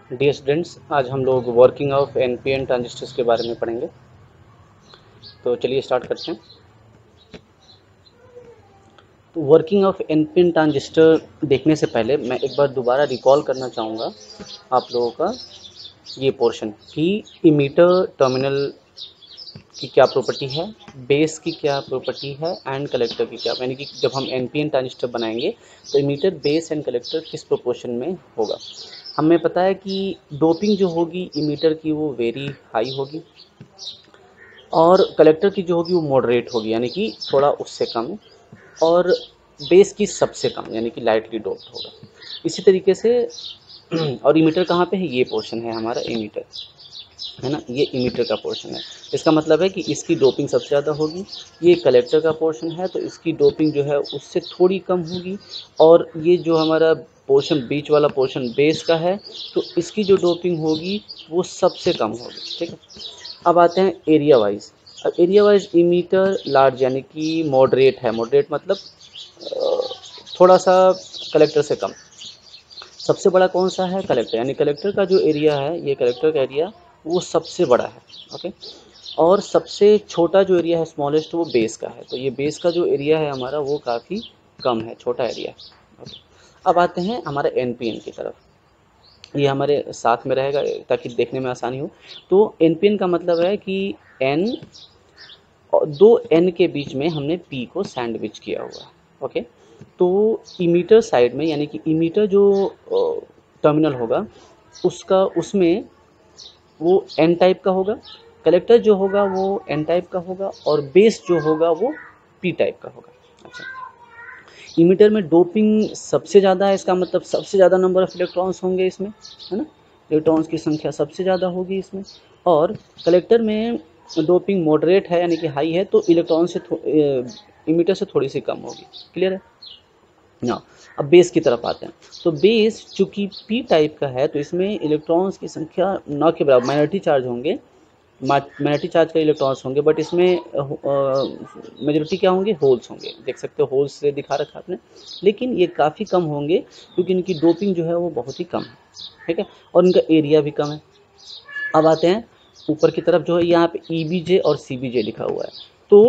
Dear students, आज हम लोग वर्किंग ऑफ एनपीएन ट्रांजिस्टर्स के बारे में पढ़ेंगे। तो चलिए स्टार्ट करते हैं। तो वर्किंग ऑफ एनपीएन ट्रांजिस्टर देखने से पहले मैं एक बार दोबारा रिकॉल करना चाहूँगा आप लोगों का ये पोर्शन कि इमीटर टर्मिनल की क्या प्रॉपर्टी है, बेस की क्या प्रॉपर्टी है एंड कलेक्टर की क्या, यानी कि जब हम एनपीएन ट्रांजिस्टर बनाएंगे तो इमीटर, बेस एंड कलेक्टर किस प्रोपोर्शन में होगा। हमें पता है कि डोपिंग जो होगी इमीटर की वो वेरी हाई होगी और कलेक्टर की जो होगी वो मॉडरेट होगी, यानी कि थोड़ा उससे कम, और बेस की सबसे कम यानी कि लाइटली डोप्ड होगा। इसी तरीके से और इमीटर कहाँ पे है, ये पोर्शन है हमारा इमीटर, है ना, ये इमीटर का पोर्शन है। इसका मतलब है कि इसकी डोपिंग सबसे ज़्यादा होगी। ये कलेक्टर का पोर्शन है तो इसकी डोपिंग जो है उससे थोड़ी कम होगी, और ये जो हमारा पोर्शन बीच वाला पोर्शन बेस का है तो इसकी जो डोपिंग होगी वो सबसे कम होगी। ठीक है, अब आते हैं एरिया वाइज। अब एरिया वाइज इमीटर लार्ज यानी कि मॉडरेट है। मॉडरेट मतलब थोड़ा सा कलेक्टर से कम। सबसे बड़ा कौन सा है, कलेक्टर, यानी कलेक्टर का जो एरिया है, ये कलेक्टर का एरिया वो सबसे बड़ा है। ओके, और सबसे छोटा जो एरिया है, स्मॉलेस्ट, वो बेस का है। तो ये बेस का जो एरिया है हमारा वो काफ़ी कम है, छोटा एरिया है। ओके, अब आते हैं हमारे एनपीएन की तरफ। ये हमारे साथ में रहेगा ताकि देखने में आसानी हो। तो एनपीएन का मतलब है कि एन और दो एन के बीच में हमने पी को सैंडविच किया हुआ है। ओके, तो इमीटर साइड में यानी कि इमीटर जो टर्मिनल होगा उसका, उसमें वो एन टाइप का होगा, कलेक्टर जो होगा वो एन टाइप का होगा, और बेस जो होगा वो पी टाइप का होगा। अच्छा, इमीटर में डोपिंग सबसे ज़्यादा है, इसका मतलब सबसे ज़्यादा नंबर ऑफ इलेक्ट्रॉन्स होंगे इसमें, है ना, इलेक्ट्रॉन्स की संख्या सबसे ज़्यादा होगी इसमें। और कलेक्टर में डोपिंग मॉडरेट है यानी कि हाई है, तो इलेक्ट्रॉन से इमीटर से थोड़ी सी कम होगी। क्लियर है ना। अब बेस की तरफ आते हैं। तो बेस चूंकि पी टाइप का है तो इसमें इलेक्ट्रॉन्स की संख्या न के बराबर, माइनॉरिटी चार्ज होंगे, माइनॉरिटी चार्ज का इलेक्ट्रॉन्स होंगे, बट इसमें मेजॉरिटी क्या होंगे, होल्स होंगे। देख सकते हो होल्स से दिखा रखा आपने, लेकिन ये काफ़ी कम होंगे क्योंकि इनकी डोपिंग जो है वो बहुत ही कम है। ठीक है, और इनका एरिया भी कम है। अब आते हैं ऊपर की तरफ, जो है यहाँ पे EBJ और CBJ लिखा हुआ है। तो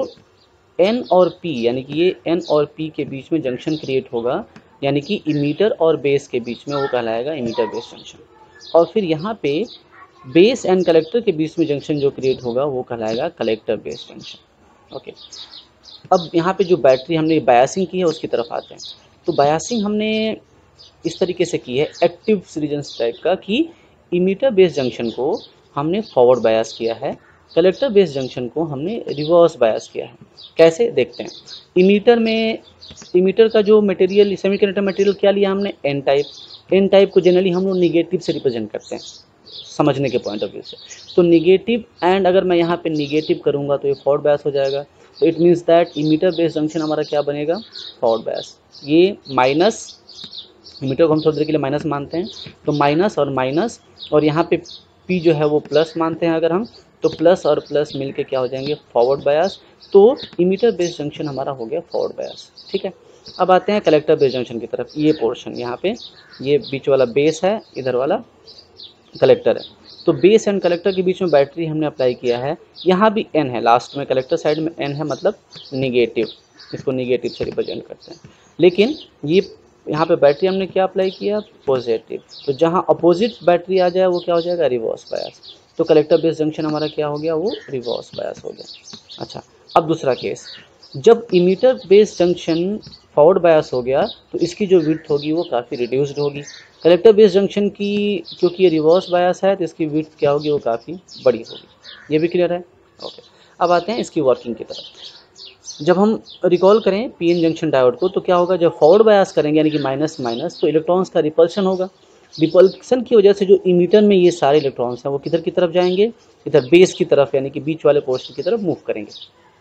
N और P यानी कि ये N और P के बीच में जंक्शन क्रिएट होगा, यानी कि इमीटर और बेस के बीच में, वो कहलाएगा इमीटर बेस जंक्शन। और फिर यहाँ पे बेस एंड कलेक्टर के बीच में जंक्शन जो क्रिएट होगा वो कहलाएगा कलेक्टर बेस जंक्शन। ओके, अब यहाँ पे जो बैटरी हमने बायसिंग की है उसकी तरफ आते हैं। तो बायसिंग हमने इस तरीके से की है, एक्टिव रीजन्स टाइप का, कि इमीटर बेस जंक्शन को हमने फॉरवर्ड बायस किया है, कलेक्टर बेस जंक्शन को हमने रिवर्स बायस किया है। कैसे देखते हैं। इमीटर में, इमीटर का जो मटेरियल, सेमीकंडक्टर मटेरियल क्या लिया हमने, एन टाइप। एन टाइप को जनरली हम लोग निगेटिव से रिप्रेजेंट करते हैं समझने के पॉइंट ऑफ व्यू से। तो निगेटिव, एंड अगर मैं यहाँ पे निगेटिव करूँगा तो ये फॉरवर्ड बायस हो जाएगा। तो it means that emitter base junction हमारा क्या बनेगा, फॉरवर्ड बायस। ये माइनस, इमीटर को हम थोड़ी देर के लिए माइनस मानते हैं, तो माइनस और माइनस, और यहाँ पे पी जो है वो प्लस मानते हैं अगर हम, तो प्लस और प्लस मिलके क्या हो जाएंगे, फॉरवर्ड बायस। तो इमीटर बेस जंक्शन हमारा हो गया फॉरवर्ड बायस। ठीक है, अब आते हैं कलेक्टर बेस जंक्शन की तरफ। ये पोर्शन यहाँ पे, ये बीच वाला बेस है, इधर वाला कलेक्टर है। तो बेस एंड कलेक्टर के बीच में बैटरी हमने अप्लाई किया है। यहाँ भी एन है, लास्ट में कलेक्टर साइड में एन है, मतलब निगेटिव, इसको निगेटिव से रिप्रेजेंट करते हैं। लेकिन ये यहाँ पे बैटरी हमने क्या अप्लाई किया, पॉजिटिव। तो जहाँ अपोजिट बैटरी आ जाए वो क्या हो जाएगा, रिवर्स बायस। तो कलेक्टर बेस जंक्शन हमारा क्या हो गया, वो रिवर्स बायस हो गया। अच्छा, अब दूसरा केस, जब emitter base junction forward bias हो गया तो इसकी जो विड्थ होगी वो काफ़ी रिड्यूस्ड होगी। कलेक्टर बेस जंक्शन की, क्योंकि ये रिवर्स बायस है तो इसकी विड्थ क्या होगी, वो काफ़ी बड़ी होगी। ये भी क्लियर है। ओके, अब आते हैं इसकी वर्किंग की तरफ। जब हम रिकॉल करें पीएन जंक्शन डायोड को तो क्या होगा, जब फॉरवर्ड बायस करेंगे यानी कि माइनस माइनस, तो इलेक्ट्रॉन्स का रिपल्शन होगा। रिपल्शन की वजह से जो इमीटर में ये सारे इलेक्ट्रॉन्स हैं वो किधर की तरफ जाएंगे, इधर बेस की तरफ, यानी कि बीच वाले पोर्शन की तरफ मूव करेंगे।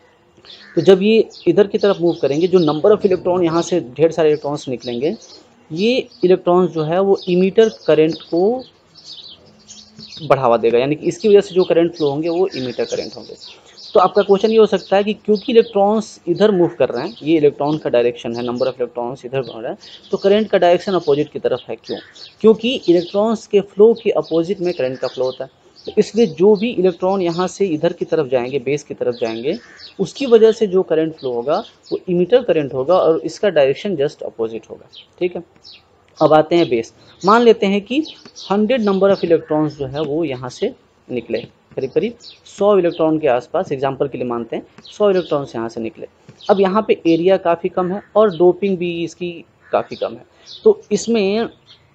तो जब ये इधर की तरफ मूव करेंगे, जो नंबर ऑफ इलेक्ट्रॉन, यहाँ से ढेर सारे इलेक्ट्रॉन्स निकलेंगे, ये इलेक्ट्रॉन्स जो है वो इमीटर करंट को बढ़ावा देगा, यानी कि इसकी वजह से जो करंट फ्लो होंगे वो इमीटर करंट होंगे। तो आपका क्वेश्चन ये हो सकता है कि क्योंकि इलेक्ट्रॉन्स इधर मूव कर रहे हैं, ये इलेक्ट्रॉन का डायरेक्शन है, नंबर ऑफ इलेक्ट्रॉन्स इधर बढ़ रहा है, तो करंट का डायरेक्शन अपोजिट की तरफ है। क्यों? क्योंकि इलेक्ट्रॉन्स के फ्लो के अपोजिट में करंट का फ्लो होता है। तो इसलिए जो भी इलेक्ट्रॉन यहाँ से इधर की तरफ जाएंगे, बेस की तरफ जाएंगे, उसकी वजह से जो करंट फ्लो होगा वो इमीटर करंट होगा और इसका डायरेक्शन जस्ट अपोजिट होगा। ठीक है, अब आते हैं बेस। मान लेते हैं कि 100 नंबर ऑफ इलेक्ट्रॉन्स जो है वो यहाँ से निकले, करीब करीब 100 इलेक्ट्रॉन के आसपास, एग्जांपल के लिए मानते हैं 100 इलेक्ट्रॉन्स यहाँ से निकले। अब यहाँ पे एरिया काफ़ी कम है और डोपिंग भी इसकी काफ़ी कम है, तो इसमें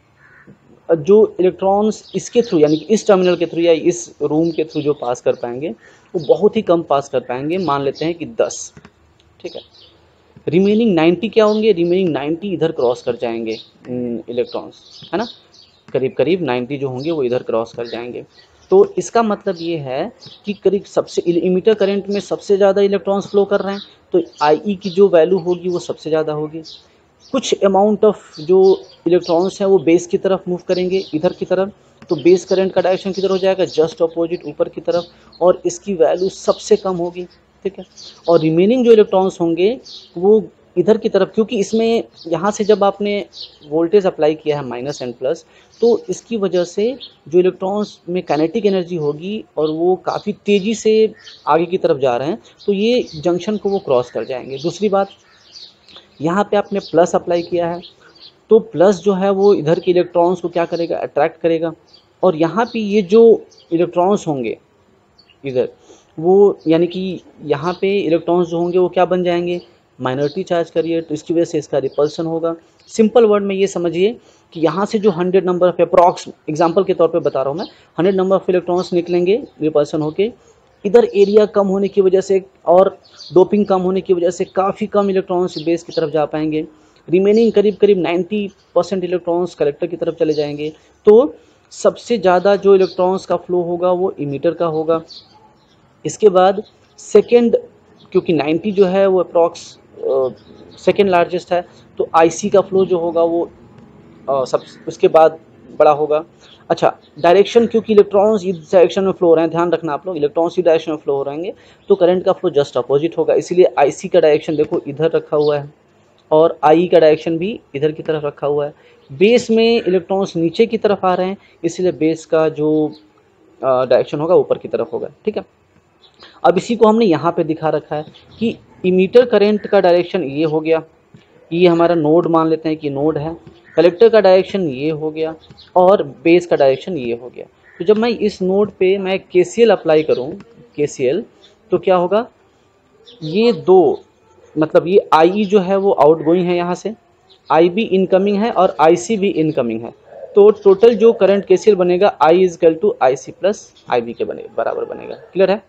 जो इलेक्ट्रॉन्स इसके थ्रू यानी कि इस टर्मिनल के थ्रू या इस रूम के थ्रू जो पास कर पाएंगे वो बहुत ही कम पास कर पाएंगे, मान लेते हैं कि 10। ठीक है, रिमेनिंग 90 क्या होंगे? रिमेनिंग 90 इधर क्रॉस कर जाएंगे इलेक्ट्रॉन्स, है ना, करीब करीब 90 जो होंगे वो इधर क्रॉस कर जाएंगे। तो इसका मतलब ये है कि करीब सबसे इमीटर करंट में सबसे ज़्यादा इलेक्ट्रॉन्स फ्लो कर रहे हैं, तो आई की जो वैल्यू होगी वो सबसे ज़्यादा होगी। कुछ अमाउंट ऑफ जो इलेक्ट्रॉन्स हैं वो बेस की तरफ मूव करेंगे, इधर की तरफ, तो बेस करंट का डायरेक्शन किधर हो जाएगा? जस्ट अपोजिट, ऊपर की तरफ, और इसकी वैल्यू सबसे कम होगी। ठीक है, और रिमेनिंग जो इलेक्ट्रॉन्स होंगे वो इधर की तरफ, क्योंकि इसमें यहाँ से जब आपने वोल्टेज अप्लाई किया है माइनस एंड प्लस, तो इसकी वजह से जो इलेक्ट्रॉन्स में काइनेटिक एनर्जी होगी और वो काफ़ी तेज़ी से आगे की तरफ जा रहे हैं, तो ये जंक्शन को वो क्रॉस कर जाएंगे। दूसरी बात, यहाँ पे आपने प्लस अप्लाई किया है, तो प्लस जो है वो इधर के इलेक्ट्रॉन्स को क्या करेगा? अट्रैक्ट करेगा, और यहाँ पे ये जो इलेक्ट्रॉन्स होंगे इधर, वो यानी कि यहाँ पे इलेक्ट्रॉन्स जो होंगे वो क्या बन जाएंगे? माइनॉरिटी चार्ज करिए, तो इसकी वजह से इसका रिपल्सन होगा। सिंपल वर्ड में ये समझिए कि यहाँ से जो 100 नंबर ऑफ अप्रॉक्स, एग्जांपल के तौर पे बता रहा हूँ मैं, 100 नंबर ऑफ इलेक्ट्रॉन्स निकलेंगे रिपल्सन होके, इधर एरिया कम होने की वजह से और डोपिंग कम होने की वजह से काफ़ी कम इलेक्ट्रॉन्स बेस की तरफ जा पाएंगे। रिमेनिंग करीब करीब 90% इलेक्ट्रॉन्स कलेक्टर की तरफ चले जाएंगे। तो सबसे ज़्यादा जो इलेक्ट्रॉन्स का फ्लो होगा वो इमीटर का होगा। इसके बाद सेकेंड, क्योंकि 90 जो है वो अप्रॉक्स सेकेंड लार्जेस्ट है, तो आईसी का फ्लो जो होगा वो सब उसके बाद बड़ा होगा। अच्छा, डायरेक्शन, क्योंकि इलेक्ट्रॉन्स इस डायरेक्शन में फ्लो हो रहे हैं, ध्यान रखना आप लोग, इलेक्ट्रॉन्स इस डायरेक्शन में फ्लो हो रहेंगे, तो करंट का फ्लो जस्ट अपोजिट होगा। इसीलिए आईसी का डायरेक्शन देखो इधर रखा हुआ है और आई का डायरेक्शन भी इधर की तरफ रखा हुआ है। बेस में इलेक्ट्रॉन्स नीचे की तरफ आ रहे हैं, इसलिए बेस का जो डायरेक्शन होगा ऊपर की तरफ होगा। ठीक है, अब इसी को हमने यहाँ पे दिखा रखा है कि इमीटर करंट का डायरेक्शन ये हो गया, ये हमारा नोड मान लेते हैं कि नोड है, कलेक्टर का डायरेक्शन ये हो गया और बेस का डायरेक्शन ये हो गया। तो जब मैं इस नोड पे मैं केसीएल अप्लाई करूँ, केसीएल, तो क्या होगा? ये दो, मतलब ये आई जो है वो आउटगोइंग है यहाँ से, आई भी इनकमिंग है और आईसी भी इनकमिंग है, तो टोटल जो करंट केसीएल बनेगा I is equal to I C plus I B के बराबर बनेगा। क्लियर है?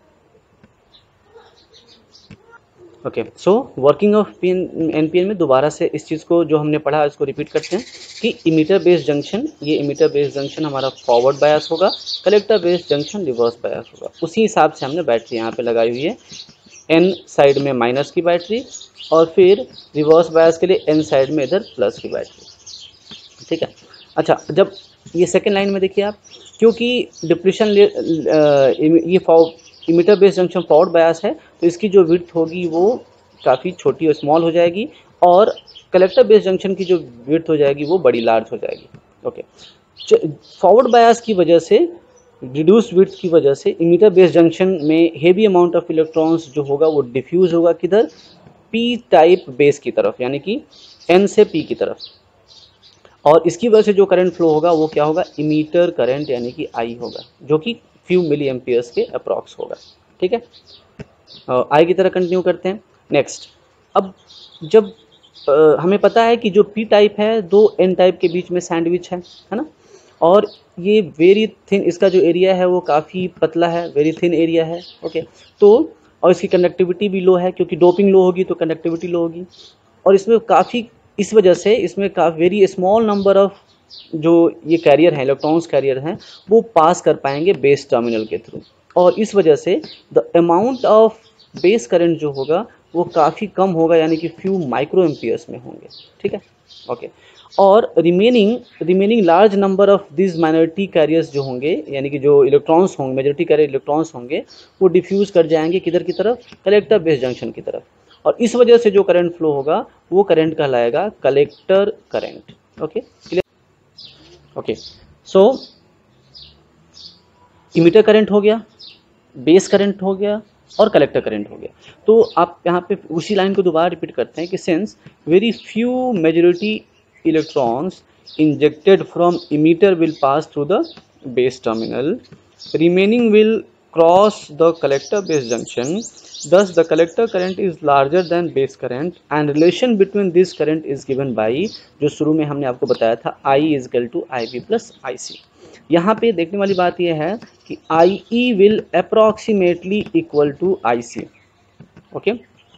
Okay, so working of NPN में दोबारा से इस चीज़ को जो हमने पढ़ा इसको रिपीट करते हैं कि इमीटर बेस्ड जंक्शन, ये इमीटर बेस्ड जंक्शन हमारा फॉरवर्ड बायस होगा, collector based junction reverse bias होगा। उसी हिसाब से हमने बैटरी यहाँ पे लगाई हुई है, एन साइड में माइनस की बैटरी और फिर रिवर्स बायस के लिए एन साइड में इधर प्लस की बैटरी। ठीक है, अच्छा, जब ये सेकेंड लाइन में देखिए आप, क्योंकि डिप्लीशन ये emitter based junction forward bias है, तो इसकी जो विड्थ होगी वो काफ़ी छोटी और स्मॉल हो जाएगी और कलेक्टर बेस्ड जंक्शन की जो विड्थ हो जाएगी वो बड़ी लार्ज हो जाएगी। ओके, फॉरवर्ड बायस की वजह से, रिड्यूस विड्थ की वजह से इमीटर बेस्ड जंक्शन में हेवी अमाउंट ऑफ इलेक्ट्रॉन्स जो होगा वो डिफ्यूज होगा किधर? पी टाइप बेस की तरफ, यानी कि एन से पी की तरफ, और इसकी वजह से जो करंट फ्लो होगा वो क्या होगा? इमीटर करंट यानी कि आई होगा, जो कि फ्यू मिली एम्पियर्स के अप्रॉक्स होगा। ठीक है, आई की तरह कंटिन्यू करते हैं। नेक्स्ट, अब जब हमें पता है कि जो पी टाइप है दो एन टाइप के बीच में सैंडविच है ना, और ये वेरी थिन, इसका जो एरिया है वो काफ़ी पतला है, वेरी थिन एरिया है। ओके, तो और इसकी कंडक्टिविटी भी लो है, क्योंकि डोपिंग लो होगी तो कंडक्टिविटी लो होगी, और इसमें काफ़ी, इस वजह से इसमें काफ़ी वेरी स्मॉल नंबर ऑफ जो ये कैरियर हैं, इलेक्ट्रॉन्स कैरियर हैं, वो पास कर पाएंगे बेस टर्मिनल के थ्रू, और इस वजह से the amount of base current जो होगा वो काफ़ी कम होगा, यानी कि फ्यू माइक्रो एम्पियर्स में होंगे। ठीक है, ओके, और remaining large number of this minority carriers जो होंगे, यानी कि जो इलेक्ट्रॉन्स होंगे, मेजॉरिटी कैरियर इलेक्ट्रॉन्स होंगे, वो डिफ्यूज कर जाएंगे किधर की तरफ, कलेक्टर बेस जंक्शन की तरफ, और इस वजह से जो करंट फ्लो होगा वो करंट कहलाएगा collector current. Okay clear. Okay so emitter current हो गया, बेस करंट हो गया और कलेक्टर करंट हो गया। तो आप यहाँ पे उसी लाइन को दोबारा रिपीट करते हैं कि since very few majority electrons injected from emitter will pass through the base terminal, remaining will cross the collector base junction, thus the collector current is larger than base current and relation between this current is given by, जो शुरू में हमने आपको बताया था, I is equal to IB plus IC। यहाँ पे देखने वाली बात यह है कि IE will approximately equal to IC, okay,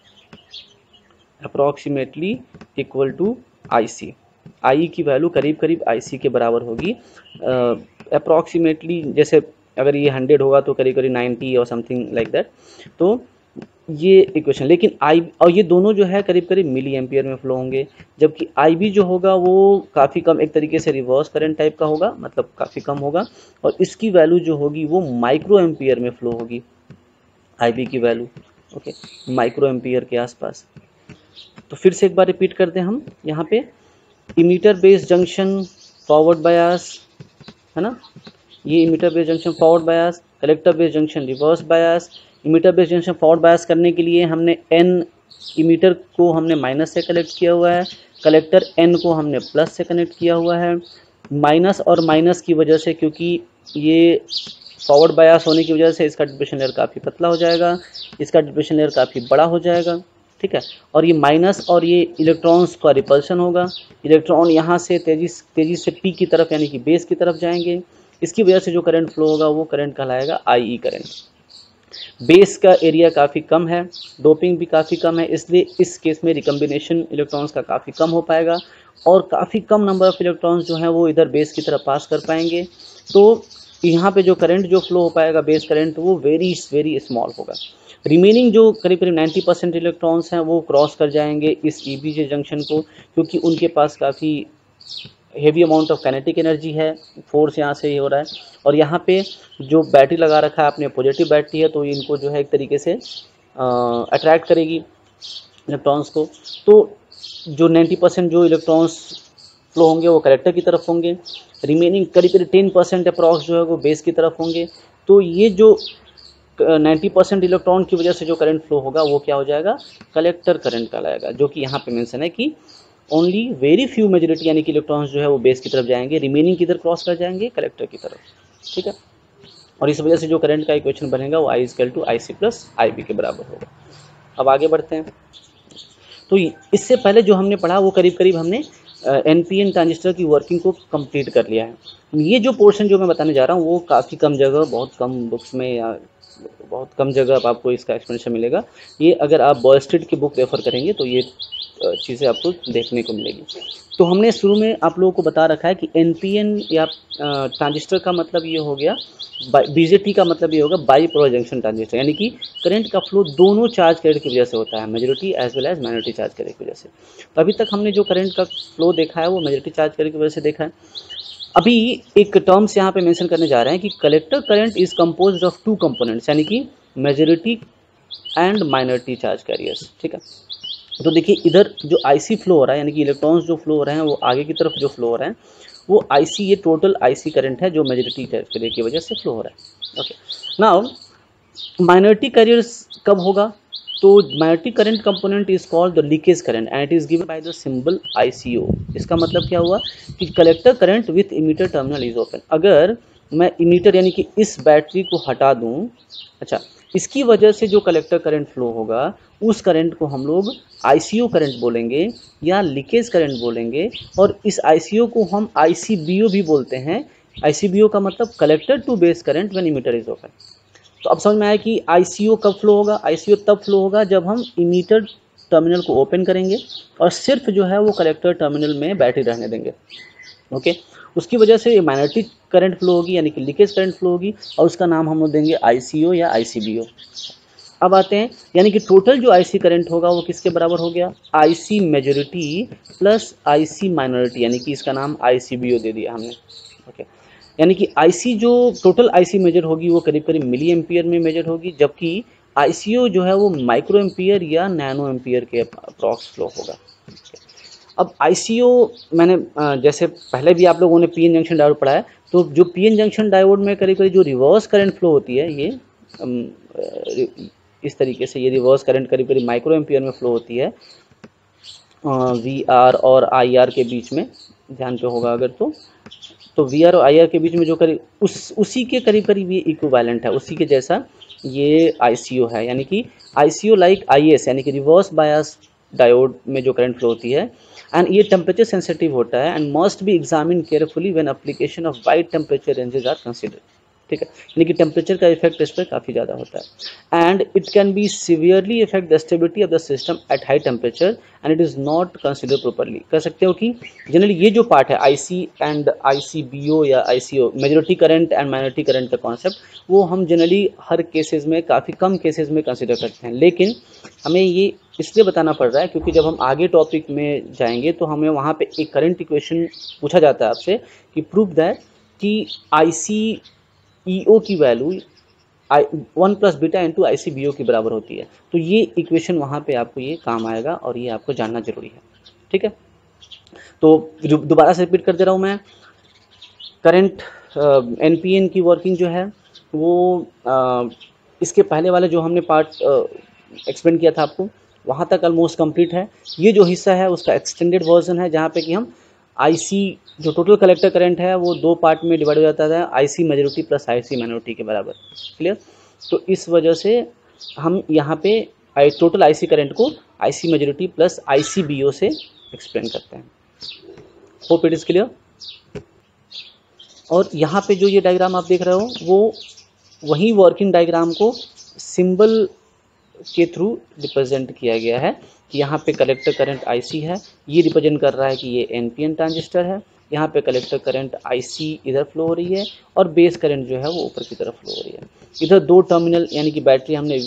approximately equal to IC। IE की वैल्यू करीब करीब IC के बराबर होगी, अप्रॉक्सीमेटली, जैसे अगर ये 100 होगा तो करीब करीब 90 और समथिंग लाइक दैट। तो ये इक्वेशन, लेकिन आई और ये दोनों जो है करीब करीब मिली एम्पियर में फ्लो होंगे, जबकि आई बी जो होगा वो काफ़ी कम, एक तरीके से रिवर्स करंट टाइप का होगा, मतलब काफ़ी कम होगा, और इसकी वैल्यू जो होगी वो माइक्रो एम्पियर में फ्लो होगी, आई बी की वैल्यू, ओके, माइक्रो एम्पियर के आसपास। तो फिर से एक बार रिपीट करते हैं हम यहाँ पे, emitter base junction forward bias है ना, ये emitter base junction forward bias, collector base junction reverse bias. Emitter base junction forward bias करने के लिए हमने एन इमीटर को हमने माइनस से कनेक्ट किया हुआ है, कलेक्टर एन को हमने प्लस से कनेक्ट किया हुआ है। माइनस और माइनस की वजह से, क्योंकि ये फॉरवर्ड बायस होने की वजह से इसका डिप्रेशन लेयर काफ़ी पतला हो जाएगा, इसका डिप्रेशन लेयर काफ़ी बड़ा हो जाएगा, ठीक है, और ये माइनस और ये इलेक्ट्रॉन्स का रिपल्शन होगा, इलेक्ट्रॉन यहाँ से तेज़ी से पी की तरफ यानी कि बेस की तरफ जाएंगे, इसकी वजह से जो करंट फ्लो होगा वो करंट कहलाएगा IE करंट। बेस का एरिया काफ़ी कम है, डोपिंग भी काफ़ी कम है, इसलिए इस केस में रिकम्बिनेशन इलेक्ट्रॉन्स का काफ़ी कम हो पाएगा और काफ़ी कम नंबर ऑफ इलेक्ट्रॉन्स जो हैं वो इधर बेस की तरफ पास कर पाएंगे। तो यहाँ पे जो करंट जो फ्लो हो पाएगा बेस करंट वो वेरी स्मॉल होगा। रिमेनिंग जो करीब करीब 90% इलेक्ट्रॉन्स हैं वो क्रॉस कर जाएंगे इस EBJ जंक्शन को, क्योंकि उनके पास काफ़ी heavy amount of kinetic energy है, फोर्स यहाँ से ही हो रहा है, और यहाँ पे जो बैटरी लगा रखा है आपने पॉजिटिव बैटरी है, तो इनको जो है एक तरीके से अट्रैक्ट करेगी इलेक्ट्रॉन्स को। तो जो 90% जो इलेक्ट्रॉन्स फ्लो होंगे वो कलेक्टर की तरफ होंगे, रिमेनिंग करीब करीब 10% अप्रॉक्स जो है वो बेस की तरफ होंगे। तो ये जो 90% इलेक्ट्रॉन की वजह से जो करंट फ्लो होगा वो क्या हो जाएगा, कलेक्टर करंट कहलाएगा, जो कि यहाँ पे मेंशन है कि ओनली वेरी फ्यू मेजॉरिटी यानी कि इलेक्ट्रॉन्स जो है वो बेस की तरफ जाएंगे, रिमेनिंग किधर क्रॉस कर जाएंगे, कलेक्टर की तरफ, ठीक है। और इस वजह से जो करंट का इक्वेशन बनेगा वो I equal to IC plus IB के बराबर होगा। अब आगे बढ़ते हैं। तो इससे पहले जो हमने पढ़ा वो करीब करीब हमने NPN ट्रांजिस्टर की वर्किंग को कंप्लीट कर लिया है। ये जो पोर्शन जो मैं बताने जा रहा हूँ वो काफ़ी कम जगह, बहुत कम बुक्स में या बहुत कम जगह आपको इसका एक्सप्लेनेशन मिलेगा। ये अगर आप बॉयस्टेड की बुक रेफ़र करेंगे तो ये चीज़ें आपको देखने को मिलेगी। तो हमने शुरू में आप लोगों को बता रखा है कि NPN या ट्रांजिस्टर का मतलब ये हो गया, BJT का मतलब ये होगा बाई पोलर जंक्शन ट्रांजिस्टर, यानी कि करंट का फ्लो दोनों चार्ज करंट की वजह से होता है, majority as well as minority charge current की वजह से। तो अभी तक हमने जो करंट का फ्लो देखा है वो मेजॉरिटी चार्ज करंट की वजह से देखा है। अभी एक टर्म्स यहाँ पे मेंशन करने जा रहे हैं कि collector current is composed of 2 components, यानी कि majority and minority charge carriers, ठीक है। तो देखिए इधर जो IC फ्लो हो रहा है, यानी कि इलेक्ट्रॉन्स जो फ्लो हो रहे हैं वो आगे की तरफ जो फ्लो हो रहे हैं वो IC, ये टोटल IC करंट है जो मेजॉरिटी कैरियर की वजह से फ्लो हो रहा है। ओके, नाउ माइनॉरिटी कैरियर्स कब होगा, तो minority current component is called the leakage current and it is given by the symbol ICO। इसका मतलब क्या हुआ कि collector current with emitter terminal is open. अगर मैं इमीटर यानी कि इस बैटरी को हटा दूं, अच्छा, इसकी वजह से जो कलेक्टर करंट फ्लो होगा उस करंट को हम लोग ICO करंट बोलेंगे या लीकेज करंट बोलेंगे, और इस ICO को हम ICBO भी बोलते हैं। ICBO का मतलब collector to base current when emitter is open. तो अब समझ में आया कि ICO कब फ्लो होगा। ICO तब फ्लो होगा जब हम इमीटर टर्मिनल को ओपन करेंगे और सिर्फ जो है वो कलेक्टर टर्मिनल में बैटरी रहने देंगे, ओके। उसकी वजह से माइनॉरिटी करंट फ्लो होगी यानी कि लीकेज करंट फ्लो होगी, और उसका नाम हम लोग देंगे ICO या ICBO। अब आते हैं, यानी कि टोटल जो आईसी करंट होगा वो किसके बराबर हो गया, IC majority plus IC minority, यानी कि इसका नाम आईसीबीओ दे दिया हमने। ओके, यानी कि आईसी जो टोटल आईसी मेजर होगी वो करीब करीब मिली एम्पियर में मेजर होगी, जबकि आईसीओ जो है वो माइक्रो एम्पियर या नैनो एम्पियर के अप्रॉक्स फ्लो होगा। अब आईसीओ मैंने जैसे पहले भी आप लोगों ने पीएन जंक्शन डायोड पढ़ा है, तो जो पीएन जंक्शन डायोड में करीब करीब जो रिवर्स करंट फ्लो होती है, ये इस तरीके से ये रिवर्स करंट करीब करीब माइक्रो एम्पियर में फ्लो होती है वी आर और आई आर के बीच में, ध्यान पे होगा अगर तो वी आर और आई आर के बीच में जो करीब उसी के करीब करीब ये इक्विवेलेंट है, उसी के जैसा ये आईसीओ है, यानी कि आईसीओ लाइक आईएस, यानी कि रिवर्स बायस डायोड में जो करंट फ्लो होती है, एंड ये टेम्परेचर सेंसिटिव होता है and must be examine carefully when application of wide temperature ranges are considered. ठीक है, यानी कि टेम्परेचर का इफेक्ट इस पर काफ़ी ज़्यादा होता है, and it can be severely effect the stability of the system at high temperature and it is not consider properly. कह सकते हो कि जनरली ये जो पार्ट है आईसी एंड आईसीबीओ या ICO, majority current and minority current का concept, वो हम जनरली हर केसेस में, काफ़ी कम केसेस में कंसिडर करते हैं, लेकिन हमें ये इसलिए बताना पड़ रहा है क्योंकि जब हम आगे टॉपिक में जाएंगे तो हमें वहाँ पे एक करंट इक्वेशन पूछा जाता है आपसे कि प्रूव दैट कि आईसी ईओ की value 1 plus beta into ICBO की बराबर होती है, तो ये इक्वेशन वहाँ पे आपको ये काम आएगा और ये आपको जानना जरूरी है। ठीक है, तो दोबारा से रिपीट कर दे रहा हूँ मैं, करंट एनपीएन की वर्किंग जो है वो इसके पहले वाले जो हमने पार्ट एक्सप्लेन किया था आपको, वहाँ तक ऑलमोस्ट कंप्लीट है। ये जो हिस्सा है उसका एक्सटेंडेड वर्जन है, जहाँ पे कि हम आईसी जो टोटल कलेक्टर करंट है वो दो पार्ट में डिवाइड हो जाता है, IC majority plus IC minority के बराबर। क्लियर, तो इस वजह से हम यहाँ पे टोटल आईसी करंट को आईसी मेजॉरिटी प्लस आईसीबीओ से एक्सप्लेन करते हैं। Hope it is clear. और यहाँ पे जो ये डायग्राम आप देख रहे हो वो वही वर्किंग डायग्राम को सिंबल के थ्रू रिप्रेजेंट किया गया है कि यहाँ पे कलेक्टर करंट आईसी है, ये रिप्रेजेंट कर रहा है कि ये एनपीएन ट्रांजिस्टर है, यहाँ पे कलेक्टर करंट आईसी इधर फ्लो हो रही है और बेस करंट जो है वो ऊपर की तरफ फ्लो हो रही है। इधर दो टर्मिनल यानी कि बैटरी हमने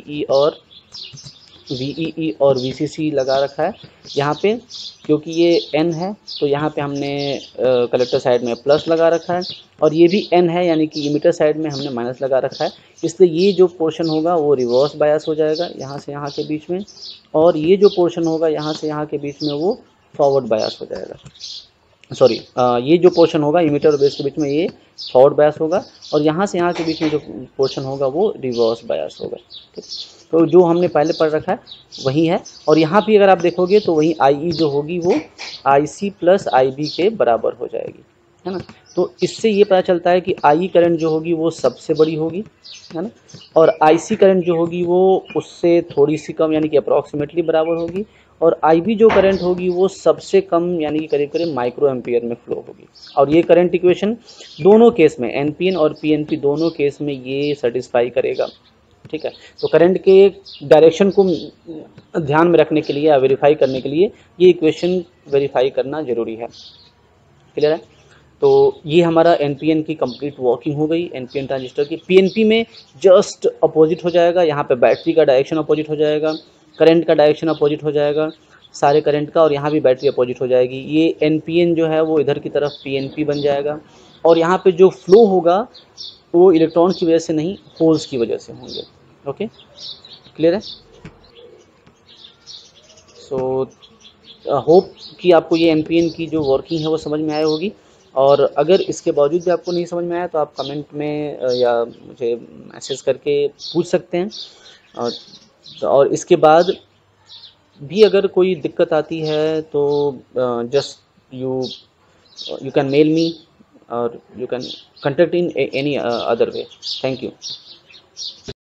VEE और VCC लगा रखा है यहाँ पे, क्योंकि ये N है तो यहाँ पे हमने कलेक्टर साइड में प्लस लगा रखा है, और ये भी N है यानी कि इमीटर साइड में हमने माइनस लगा रखा है, इसलिए ये जो पोर्शन होगा वो रिवर्स बायस हो जाएगा यहाँ से यहाँ के बीच में, और ये जो पोर्शन होगा यहाँ से यहाँ के बीच में वो फॉरवर्ड बायस हो जाएगा। सॉरी, ये जो पोर्शन होगा इमीटर और बेस के बीच में ये फॉरवर्ड बायस होगा, और यहाँ से यहाँ के बीच में जो पोर्शन होगा वो रिवर्स बायस होगा। ठीक, तो जो हमने पहले पढ़ रखा है वही है, और यहाँ भी अगर आप देखोगे तो वही आई जो होगी वो आईसी प्लस आईबी के बराबर हो जाएगी, है ना। तो इससे ये पता चलता है कि आई करंट जो होगी वो सबसे बड़ी होगी, है ना, और आईसी करंट जो होगी वो उससे थोड़ी सी कम यानी कि अप्रॉक्सीमेटली बराबर होगी, और आईबी जो करंट होगी वो सबसे कम यानी कि करीब करीब माइक्रो एम्पियर में फ्लो होगी। और ये करंट इक्वेशन दोनों केस में, एनपीएन और पीएनपी दोनों केस में ये सेटिस्फाई करेगा। ठीक है, तो करंट के डायरेक्शन को ध्यान में रखने के लिए या वेरीफाई करने के लिए ये इक्वेशन वेरीफाई करना जरूरी है। क्लियर है, तो ये हमारा एनपीएन की कंप्लीट वर्किंग हो गई एनपीएन ट्रांजिस्टर की। पीएनपी में जस्ट अपोजिट हो जाएगा, यहाँ पे बैटरी का डायरेक्शन अपोजिट हो जाएगा, करंट का डायरेक्शन अपोजिट हो जाएगा सारे करंट का, और यहाँ भी बैटरी अपोजिट हो जाएगी। ये एनपीएन जो है वो इधर की तरफ पीएनपी बन जाएगा, और यहाँ पे जो फ्लो होगा वो इलेक्ट्रॉन की वजह से नहीं, होल्स की वजह से होंगे। ओके, क्लियर है। सो होप कि आपको ये एनपीएन की जो वर्किंग है वो समझ में आई होगी, और अगर इसके बावजूद भी आपको नहीं समझ में आया तो आप कमेंट में या मुझे मैसेज करके पूछ सकते हैं, और इसके बाद भी अगर कोई दिक्कत आती है तो just you can mail me और you can contact in any other way. Thank you.